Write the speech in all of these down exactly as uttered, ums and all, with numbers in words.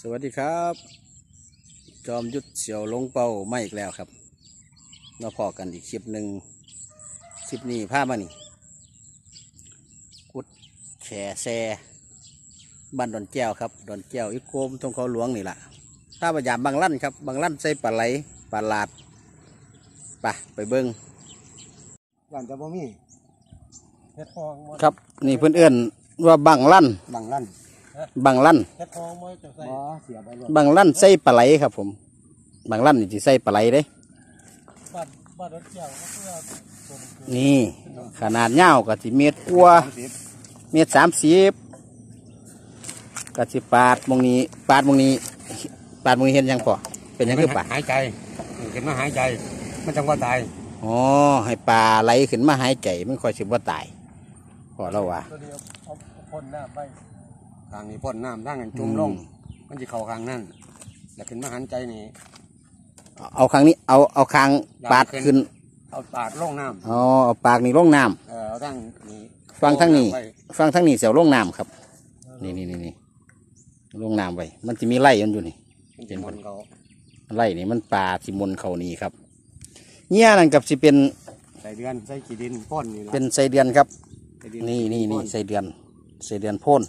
สวัสดีครับจอมยุทธเสี่ยวลงเป้าไม่อีกแล้วครับมาพอกันอีกคลิปหนึ่งคลิปนี้พามานี่กุดแฉแซบ้านดอนแก้วครับดอนแก้วอีโกมตรงเขาหลวงนี่แหละถ้าพยายามบางลั่นครับบางลั่นใส่ปลาไหลปลาลาดไปไปเบิ้งหวานจะบ่มีเฮ็ดทองครับนี่เพื่อนเอื้อนว่าบางลั่นบางลั่นบางลั่นเฮ็ดทองบ่จะใส่บ่เสียไปเลยบางลั่นใส่ปลาไหลครับผมบางลั่นนี่จะใส่ปลาไหลเด้บ้านบ้านรถเกี่ยวก็เพื่อนี่ขนาดยาวก็สิเมตรกว่าเมตรสามสิบก็สิปาดมงนี้ปาดมงนี้ปาดมงนี้เห็นยังพอเป็นยังคือปาดหายใจขึ้นมาหายใจมันจังว่าตายอ๋อให้ปลาไหลขึ้นมาหายใจมันค่อยสิบ่ตายพอแล้ววะตัวเดียวเอาพ่นน้ำไปทางนี้พ่นน้ำทางนั้นจุ่มลงมันจะเข้าทางนั่นแล้วขึ้นมาหายใจนี่เอาครั้งนี้เอาเอาคางปาดขึ้นเอาปากลงน้ำอ๋อเอาปากนี่ลงน้ำเออเอาทั้งนี้ฟังทั้งนี้ฟังทั้งนี้เสียวลงน้ำครับนี่นี่นี่นี่ลงน้ำไว้มันจะมีไล่มันอยู่นี่เป็นคนเขาไล่นี่มันปลาสิมนเขานี่ครับเนี่ยนั่นกับสิเป็นใส่เดือนใส่ขี้ดินพ่นนี่เป็นใส่เดือนครับนี่นี่นี่ใส่เดือนใส่เดือนพ่น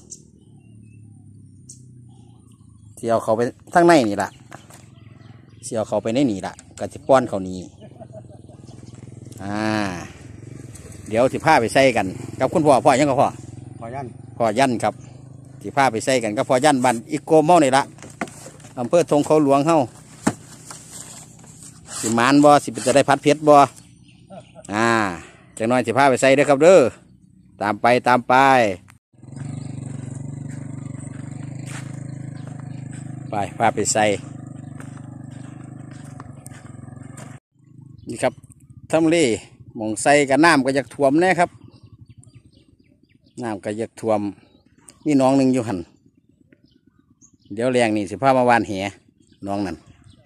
ที่เอาเขาไปทั้งในนี่แหละเสียวเขาไปในนี่ละก็จะป้อนเขานี้อ่าเดี๋ยวสิพาไปใส่กันกับคุณพ่อพ่อยังกับพ่อพ่อยันพ่อยันครับสิพาไปใส่กันกับพ่อยันบ้านอีโกมเมานี่ละอำเภอธงเขาหลวงเฮาสิมานบ่สิจะได้พัดเพชรบ่อ่าจังน้อยสิพาไปใส่เด้อครับเด้อตามไปตามไปไปพาไปใส่นี่ครับทำเลหมองใส่กับน้ำก็อยากท่วมแน่ครับน้ำก็อยากท่วมนี่น้องหนึ่งอยู่หันเดี๋ยวแรงนี่สิพามาวานแหน้องนั่น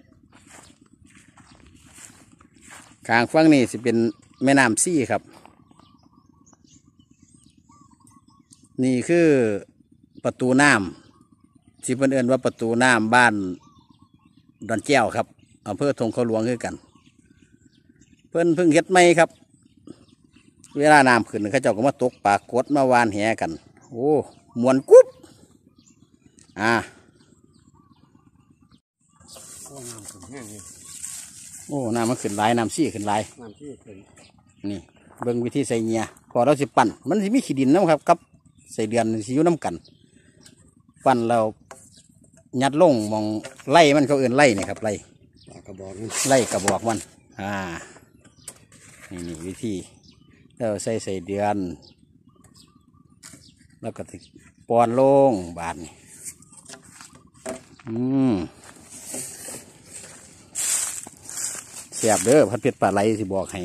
ข้างฝั่งนี่สิเป็นแม่น้ำซี่ครับนี่คือประตูน้ำที่เพิ่นเอิ้นว่าประตูน้ำบ้านดอนแก้วครับอำเภอธงเขาหลวงคือกันเพิ่นเพิ่งเฮ็ดไม่ครับเวลาน้ำขึ้นเขาเจ้าก็มาตกปลากดมาวานแหกันโอ้มวนกุ๊บอ่าโอ้น้ำขึ้นแห้งเลยโอ้น้ำมันขึ้นหลายน้ำซี่ขึ้นหลายน้ำซี่ขึ้นนี่เบิ่งวิธีใส่เงียพอเราสิปั่นมันสิมีขี้ดินนะครับกับใส่เดือนสิอยู่น้ำกันปั่นเรายัดลงมองไล่มันเขาเอื่นไล่นี่ครับไล่กระบอกนี่ไล่กระบอกมันอ่านี่นี่วิธีเราใส่ใส่เดือนแล้วก็ติปอนลงบาดนี่อืมแซ่บเด้อพัดเพชรปลาไหลสิบอกให้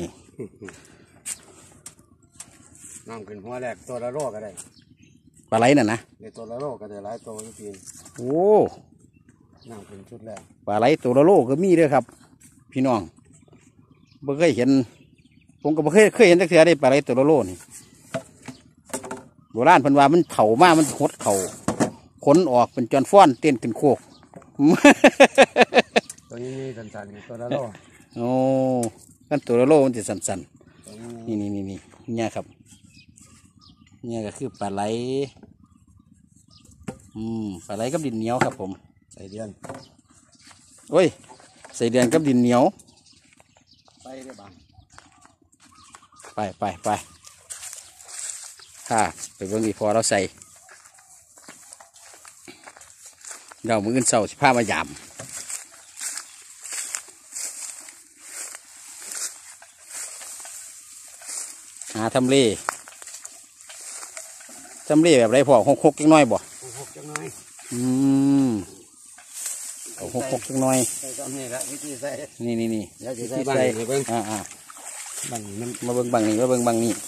น้ำขึ้นหัวแรกตัวละโลก็ได้ปลาไหลน่ะนะในตัวละโลก็ได้หลายตัวจริงโอ้น้ำขึ้นชุดแรกปลาไหลตัวละโลก็มีด้วยครับพี่น้องบ่เคยเห็นผมก็บ่เคยเคยเห็นจักเทื่อได้ปลาไหลตัวละโลนี่โบราณเพิ่นว่ามันเข่ามามันหดเข่าขนออกเป็นจอนฟ้อนเต้นขึ้นโคกตัวนี้มีสันๆตัวละโลโอ้กันตัวละโลมันจะสันๆนี่นี่นี่นี่เนี่ยครับเนี่ยก็คือปลาไหลอืมปลาไหลกับดินเหนียวครับผมใส่เดือนโอ้ยใส่เดือนกับดินเหนียวไปได้บ้างไปไปไปค่ะไปเบิ่งอีพอเราใส่เรามืออื่นเสาสิผ้ามายามหาทำเลทำเลแบบไรพอหกหกจังน้อยบ่หกจังน้อยอืมเอาหกหกจังน้อยใส่ตอนนี้ละวิธีใส่นี่นี่นี่วิธีใส่เบิ้งอ่าอ่าบังมันมาเบิ้งบังนี่มาเบิ้งบังนี่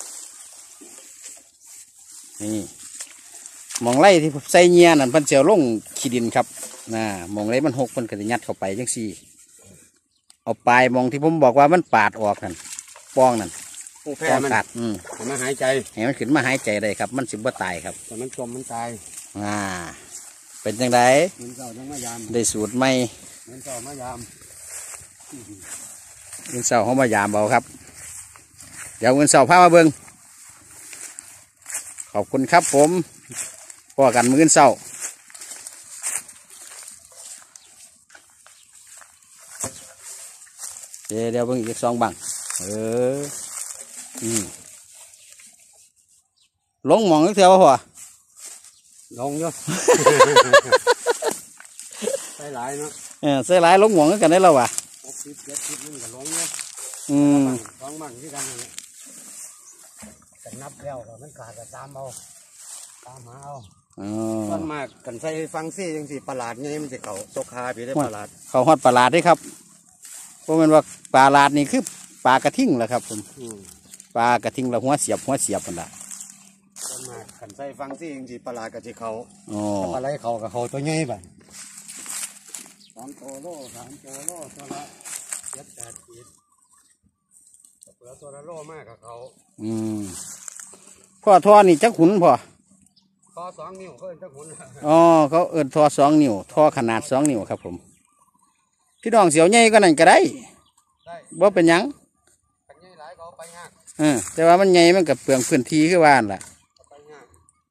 นี่มองไล่ที่ใส่เงียนั่นเพิ่นเจียวลงขี้ดินครับน่ะมองไล่มันหกเพิ่นก็จะยัดเข้าไปจังซี่เอาปลายมองที่ผมบอกว่ามันปาดออกนั่นป้องนั่นแพ้มันตัดอืมให้มันหายใจให้มันขึ้นมาหายใจได้ครับมันสิบ่ตายครับแต่มันจมมันตายอ่าเป็นจังไดเหมือนเจ้าจังมายามได้สูตรใหม่เหมือนเจ้ามายามเงินเสาเขามายามเบาครับ เดี๋ยวเงินเสาพามาเบิงขอบคุณครับผมพอกันมื้อเสาเดี๋ยวเดี๋ยวเบิ่งอีกสองบังเอออืมลงหมองอีกเท่าพอลงอยู่ ใส่หลายเนาะเออใส่หลายลงหมองกันได้แล้ววะหกสิบเจ็ดสิบมันก็ลงอยู่อืมสองบังที่กันนั่นแหละแต่นับแล้วก็มันขาดก็ตามเอาตามหาเอาอ๋อส่วนมากกันใส่ฟังซี่จังสิประหลาดไงมันจะเขาตกคาพี่ได้ประหลาดเขาฮอดปลาลาดด้วยครับเพราะมันว่าปลาลาดนี่คือปลากระทิ่งแหละครับผมอืมปลากระทิงเราหัวเสียบหัวเสียบมันละส่วนมากกันใส่ฟังซี่จังสิประหลาดก็จะเขาอ๋อถ้าปลาไหลเขากับเขาตัวใหญ่ไปสามตัวโลสามตัวโลตัวละเจ็ดแปดขีดเปลือกตัวละโลมากกับเขาอืมพ่อทอนี่จักขุนพ่อคอสองนิ้วเขาเป็นเจ้าขุนอ๋อเขาเอินทอสองนิ้วทอขนาดสองนิ้วครับผมพี่น้องเสียวใหญ่ก็นั่นก็ได้ได้บ่เป็นหยังกันใหญ่หลายเขาไปยากเออแต่ว่ามันใหญ่มันกับเปลืองพื้นที่คือว่านั่นล่ะเขาไปยาก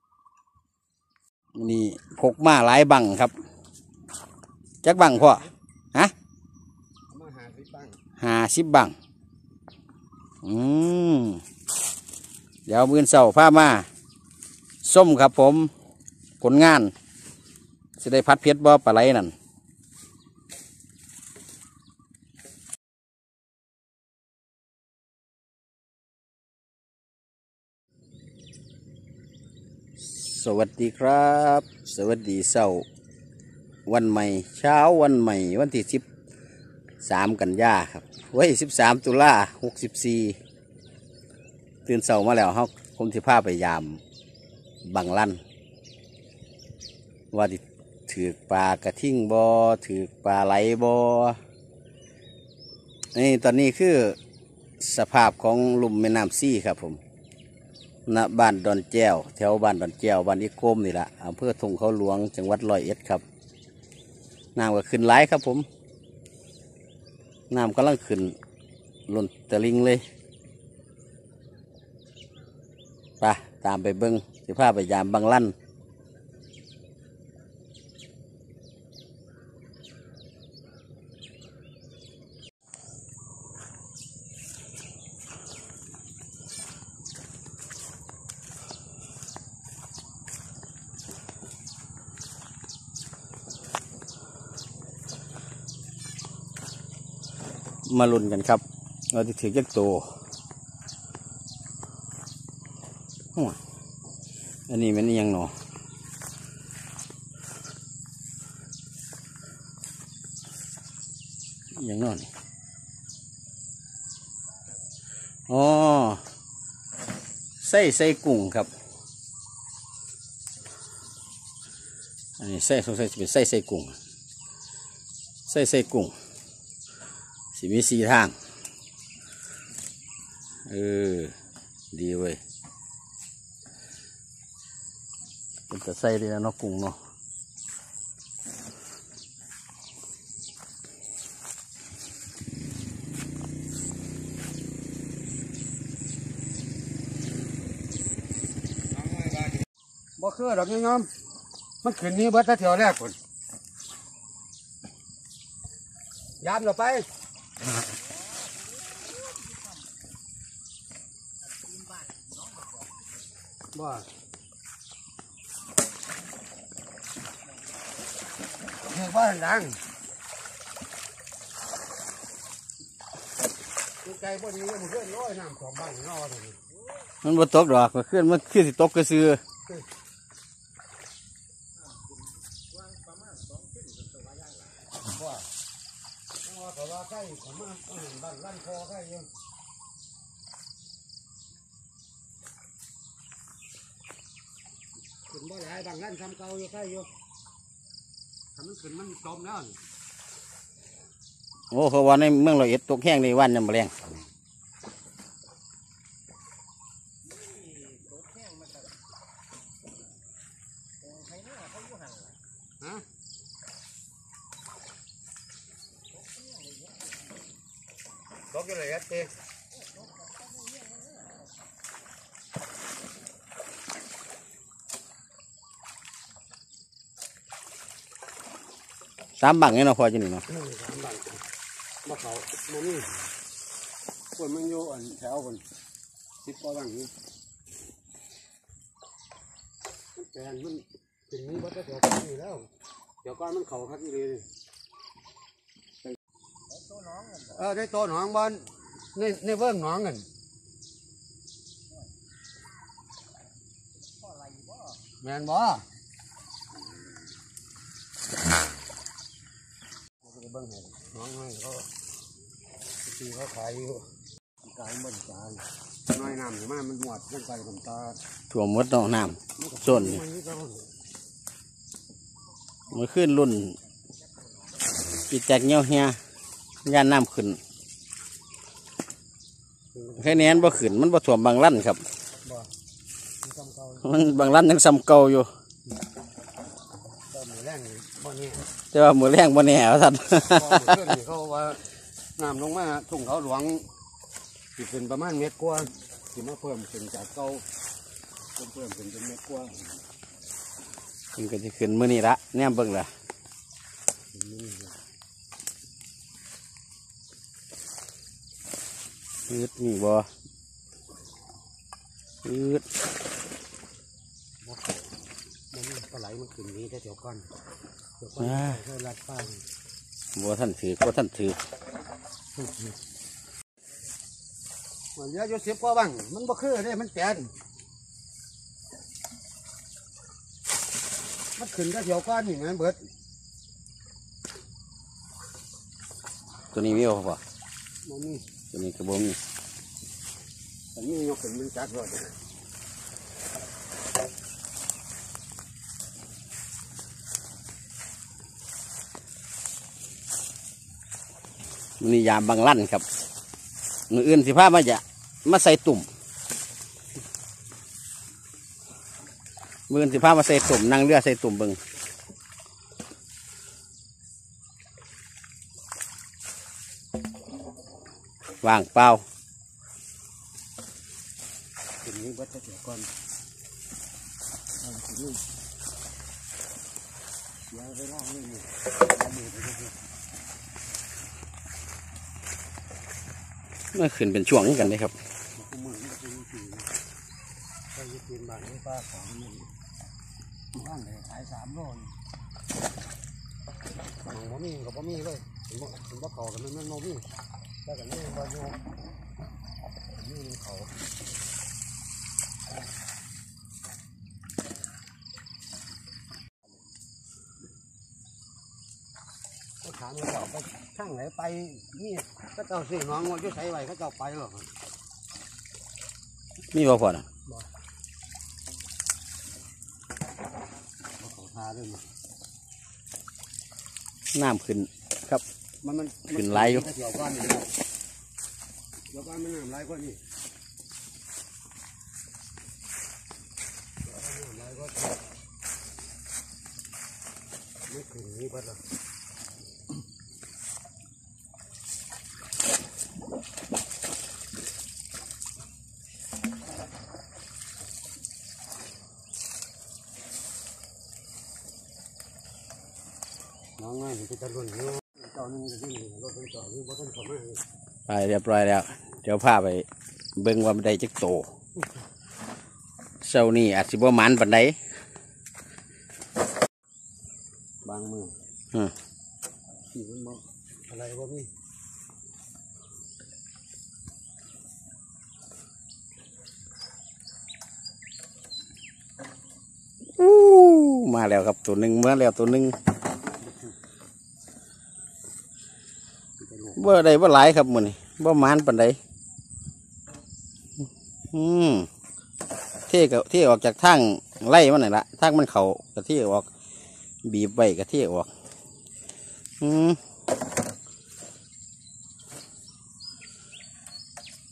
นี่พกมาหลายบังครับจักบังพ่อฮะเอามาหาสิบ้างห้าสิบบังอืมเดี๋ยวมื้อเช้าพามาส้มครับผมผลงานจะได้พัดเพชรบ่ปลาไหลนั่นสวัสดีครับ สวัสดีเช้าวันใหม่เช้าวันใหม่วันที่สิบสามกันยาครับเว้ยสิบสามตุลาหกสิบสี่ตื่นเช้ามาแล้วเขาผมที่พาไปยามบังลั่นว่าที่ถือปลากระทิ่งบอถือปลาไหลบอนี่ตอนนี้คือสภาพของลุ่มแม่น้ำซี่ครับผมณบ้านดอนแก้วแถวบ้านดอนแก้วบ้านอิโคมนี่แหละอำเภอทุ่งเขาหลวงจังหวัดร้อยเอ็ดครับน้ำก็ขึ้นไหลครับผมน้ำกำลังขึ้นล้นตะลิงเลยไปตามไปเบิ้งสิพาไปยามบังลั่นมาลุ้นกันครับเราจะถือจักโตหัวอันนี้มันยังหนอยังนอนอ๋อใส่ใส่กุ้งครับอันนี้ใส่สงสัยจะเป็นใส่ใส่กุ้งใส่ใส่กุ้งสิมีสี่ทางเออดีเว้ยเป็นแต่ใส่เลยนะเนาะกุ้งเนาะบ่คือดอกนี้ยอมมันขึ้นนี้เบิดแต่เที่ยวแรกคนยามเราไปบ่เรียกว่าดังใจพอดีมันเพื่อนร้อยน้ำสองบ้างนอกเลยมันบ่ตกดอกมันขึ้นมันขึ้นสิตกกระซื้อว่าแต่ว่าใกล้ผมมาเห็นบ้านลั่นคอใกล้ยังขึ้นบ่หลายบางลั่นทำเก่าอยู่ใกล้อยู่ทำมันขึ้นมันจมแล้วโอ้เขาว่าในเมืองร้อยเอ็ดตกแห้งในวันยามแรงฮะตกอยู่เลยครับเต้สามบังเนี่ยเนาะพอจะนี่เนาะนี่สามบังมาเขาโมนี่คนมันอยู่อันแถวคนสิบกว่าบังนี่มันแปลนมันถึงนี้วัดแถวก้อนนี่แล้วแถวก้อนมันเขาพักนี่เลยเออได้ตัวหนองบอลในในเบื้องหนองกันแมนบ่เบิ้งให้น้องให้เขาตีเขาขายอยู่กายมันกายน้อยน้ำถึงมามันหมดยังไกลผมตาถั่วมดเนาะน้ำส่วนนี่มือขึ้นรุ่นปีแตกเงี้ยวเฮียย่านน้ำขึ้นแค่นี้บ่ขึ้นมันบ่ถ่วมบางลั่นครับมันบางลั่นยังซ้ำเก่าอยู่มือแรงบ่เนี่ยแต่ว่ามือแรงบ่แน่ว่าท่านเขาว่าน้ำลงมาทุ่งเขาหลวงสิเป็นประมาณเมตรกว่าสิมาเพิ่มเป็นจากเก่าเพิ่มเพิ่มเป็นเป็นเมตรกว่ามันก็จะขึ้นมื้อนี้ละแนมเบิ่งล่ะยืดนี่บ่ยืดมันปลาไหลมันขึ้นนี้แถวก้อนแถวก้อนเขาลัดป้าบ่ท่านถือบ่ท่านถือมันเยอะอยู่สิบกว่าบังมันบ่คือเนี่ยมันแปลนมันขึ้นแถวก้อนนี่มันเบิดตัวนี้มีบ่พ่อมันมีตัวนี้ก็บ่มีแต่นี่ยกขึ้นมันจัดรถมันนี่ยามบางลั่นครับมืออื่นสิพามาจะมาใส่ตุ่มมืออื่นสิพามาใส่ตุ่มนั่งเรือใส่ตุ่มเบิ่งว่างเปล่าขึ้นนี้เบิดแถวก้อนเอาขึ้นนี่เดี๋ยวไปล่างนี่นี่เอามือไปดูเมื่อขึ้นเป็นช่วงนี้กันเลยครับมันมือมันเป็นสีใครจะกินบ้านนี้ป้าของมันบ้านเลยขายสามโลนมันบ่มีกับบ่มีเลยผมบ่ผมบ่เขากันมันมันบ่มีแต่กันนี่บ่อยู่นี่มันเขาเขาถามว่าเขาไปช่างไหนไปนี่ก็เจ้าซื้อน้องว่าจะใส่ไว้เขาเจ้าไปหรอกมีบ่พอนะเขาทาด้วยมั้ยน้ำขึ้นครับมันมันขึ้นไหลอยู่เกี่ยวก้อนนี่เกี่ยวก้อนมันน้ำไหลกว่านี่ไหลกว่าไม่ขึ้นนี่พัดละน้องง่ายที่จะรุ่นนี้เจ้านึงจะที่นี่รถเป็นต่อนี่บ่ต้องขอมาไปเรียบร้อยแล้วเดี๋ยวพาไปเบิ่งว่ามันได้จักโตเช้านี้อาจสิบ่หมานปานใดบางมืออืมขี่มันบ่อะไรบ่มีอู้มาแล้วครับตัวหนึ่งมาแล้วตัวหนึ่งบ่ได้บ่หลายครับมื้อนี้บ่หมานปานใดอืมเท่กับเท่ออกจากทางไล่มันนี่ละทางมันเขากะเท่ออกบีบไว้กะเท่ออกอืม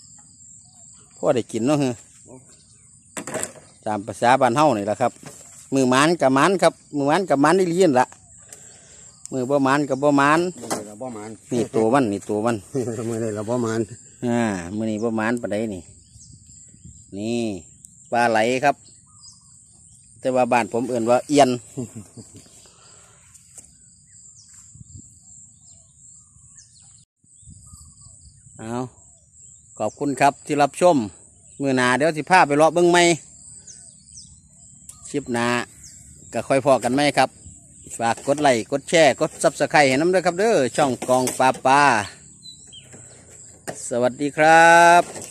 พ่อได้กินเนาะฮะตามภาษาบ้านเฮานี่แหละครับมือหมันกับหมันครับมือหมันกับหมันได้เลี้ยนละมือบ่หมันกับบ่หมันมือนี้เราบ่หมานนี่ตัวมันนี่ตัวมันมือนี้เราบ่หมานอ่ามือนี้บ่หมันปานใดนี่นี่ปลาไหลครับ แต่ว่าบ้านผมเอื่นว่าเอียนเอาขอบคุณครับที่รับชมมือหนาเดี๋ยวสิพาไปเลาะเบิ้งไหมคลิปหนาก็ค่อยพอกันไหมครับฝากกดไลค์กดแชร์กดซับสไครต์ให้น้ำด้วยครับเด้อช่องกองปลาปลาสวัสดีครับ